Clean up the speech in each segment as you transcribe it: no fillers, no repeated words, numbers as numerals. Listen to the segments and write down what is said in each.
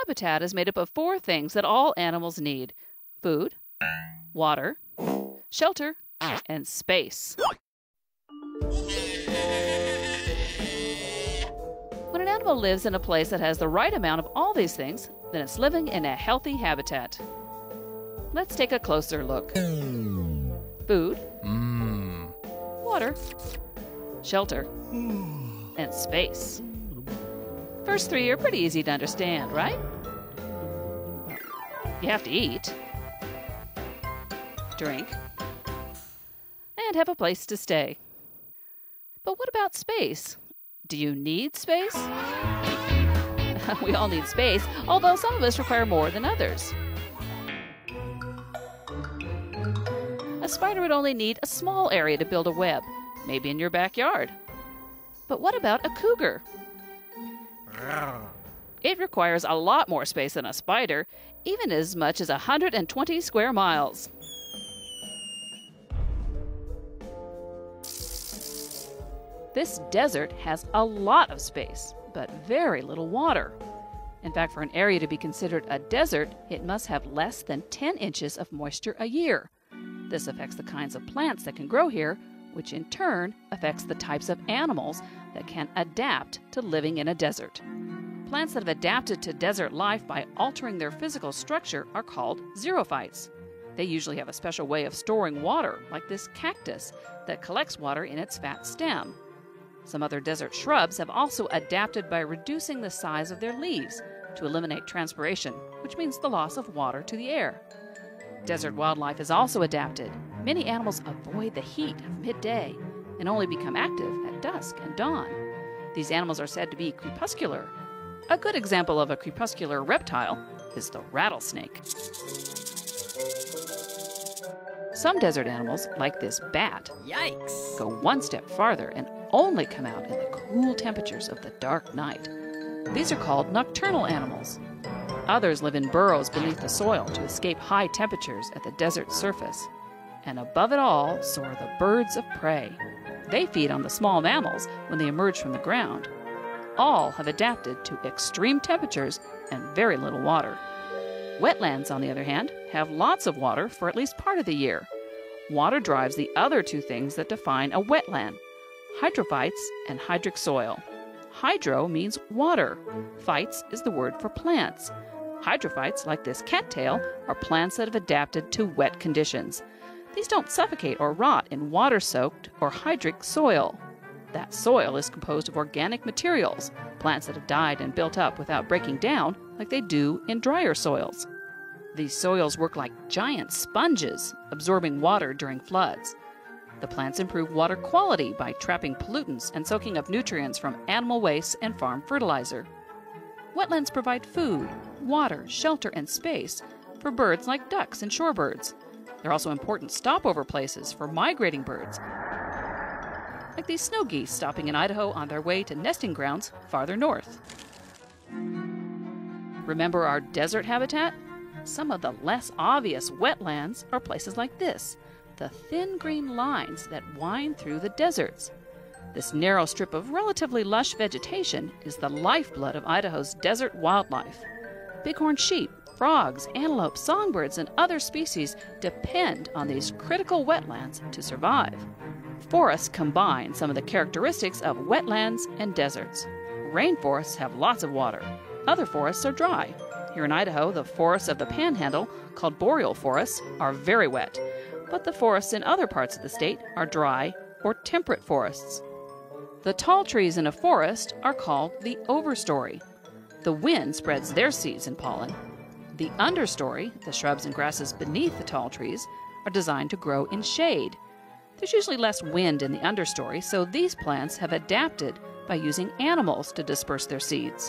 habitat is made up of 4 things that all animals need: food, water, shelter, and space. When an animal lives in a place that has the right amount of all these things, then it's living in a healthy habitat. Let's take a closer look. Food, water, shelter, and space. First 3 are pretty easy to understand, right? You have to eat, drink, and have a place to stay. But what about space? Do you need space? We all need space, although some of us require more than others. A spider would only need a small area to build a web, maybe in your backyard. But what about a cougar? It requires a lot more space than a spider, even as much as 120 square miles. This desert has a lot of space, but very little water. In fact, for an area to be considered a desert, it must have less than 10 inches of moisture a year. This affects the kinds of plants that can grow here, which in turn affects the types of animals that can adapt to living in a desert. Plants that have adapted to desert life by altering their physical structure are called xerophytes. They usually have a special way of storing water, like this cactus that collects water in its fat stem. Some other desert shrubs have also adapted by reducing the size of their leaves to eliminate transpiration, which means the loss of water to the air. Desert wildlife is also adapted. Many animals avoid the heat of midday and only become active at dusk and dawn. These animals are said to be crepuscular. A good example of a crepuscular reptile is the rattlesnake. Some desert animals, like this bat, Yikes! go one step farther and only come out in the cool temperatures of the dark night. These are called nocturnal animals. Others live in burrows beneath the soil to escape high temperatures at the desert surface. And above it all soar the birds of prey. They feed on the small mammals when they emerge from the ground. All have adapted to extreme temperatures and very little water. Wetlands, on the other hand, have lots of water for at least part of the year. Water drives the other 2 things that define a wetland: hydrophytes and hydric soil. Hydro means water. Phytes is the word for plants. Hydrophytes, like this cattail, are plants that have adapted to wet conditions. These don't suffocate or rot in water-soaked or hydric soil. That soil is composed of organic materials, plants that have died and built up without breaking down like they do in drier soils. These soils work like giant sponges, absorbing water during floods. The plants improve water quality by trapping pollutants and soaking up nutrients from animal waste and farm fertilizer. Wetlands provide food, water, shelter, and space for birds like ducks and shorebirds. They're also important stopover places for migrating birds, like these snow geese stopping in Idaho on their way to nesting grounds farther north. Remember our desert habitat? Some of the less obvious wetlands are places like this, the thin green lines that wind through the deserts. This narrow strip of relatively lush vegetation is the lifeblood of Idaho's desert wildlife. Bighorn sheep, frogs, antelope, songbirds, and other species depend on these critical wetlands to survive. Forests combine some of the characteristics of wetlands and deserts. Rainforests have lots of water. Other forests are dry. Here in Idaho, the forests of the Panhandle, called Boreal Forests, are very wet, but the forests in other parts of the state are dry or temperate forests. The tall trees in a forest are called the overstory. The wind spreads their seeds and pollen. The understory, the shrubs and grasses beneath the tall trees, are designed to grow in shade. There's usually less wind in the understory, so these plants have adapted by using animals to disperse their seeds.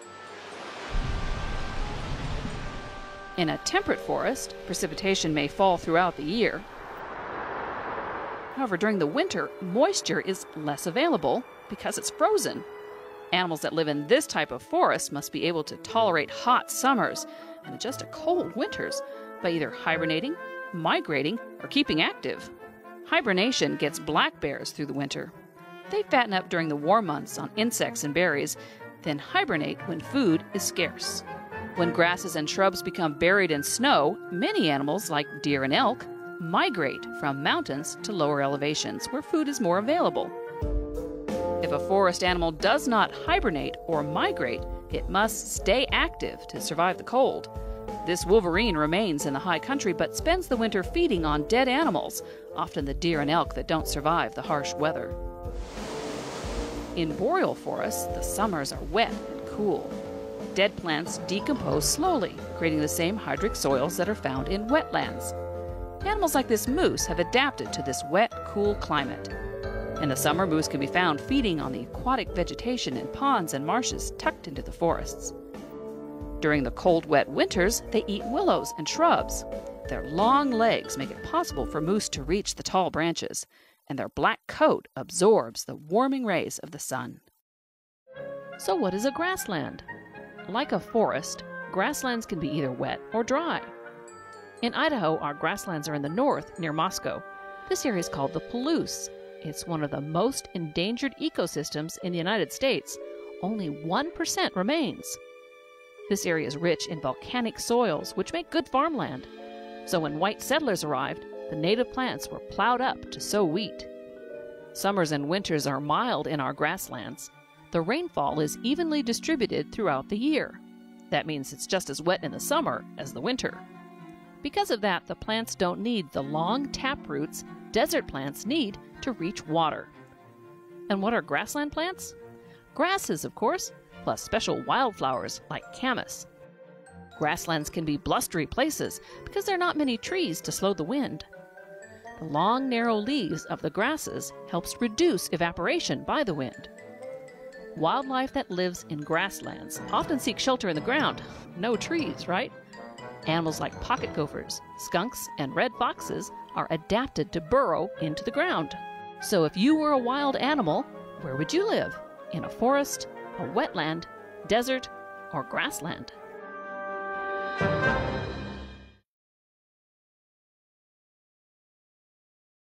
In a temperate forest, precipitation may fall throughout the year. However, during the winter, moisture is less available because it's frozen. Animals that live in this type of forest must be able to tolerate hot summers and adjust to cold winters by either hibernating, migrating, or keeping active. Hibernation gets black bears through the winter. They fatten up during the warm months on insects and berries, then hibernate when food is scarce. When grasses and shrubs become buried in snow, many animals, like deer and elk, migrate from mountains to lower elevations where food is more available. If a forest animal does not hibernate or migrate, it must stay active to survive the cold. This wolverine remains in the high country but spends the winter feeding on dead animals, often the deer and elk that don't survive the harsh weather. In boreal forests, the summers are wet and cool. Dead plants decompose slowly, creating the same hydric soils that are found in wetlands. Animals like this moose have adapted to this wet, cool climate. In the summer, moose can be found feeding on the aquatic vegetation in ponds and marshes tucked into the forests. During the cold, wet winters, they eat willows and shrubs. Their long legs make it possible for moose to reach the tall branches, and their black coat absorbs the warming rays of the sun. So what is a grassland? Like a forest, grasslands can be either wet or dry. In Idaho, our grasslands are in the north, near Moscow. This area is called the Palouse. It's one of the most endangered ecosystems in the United States. Only 1% remains. This area is rich in volcanic soils, which make good farmland. So when white settlers arrived, the native plants were plowed up to sow wheat. Summers and winters are mild in our grasslands. The rainfall is evenly distributed throughout the year. That means it's just as wet in the summer as the winter. Because of that, the plants don't need the long tap roots desert plants need to reach water. And what are grassland plants? Grasses, of course, plus special wildflowers like camas. Grasslands can be blustery places because there are not many trees to slow the wind. The long, narrow leaves of the grasses helps reduce evaporation by the wind. Wildlife that lives in grasslands often seek shelter in the ground. No trees, right? Animals like pocket gophers, skunks, and red foxes are adapted to burrow into the ground. So if you were a wild animal, where would you live? In a forest, a wetland, desert, or grassland?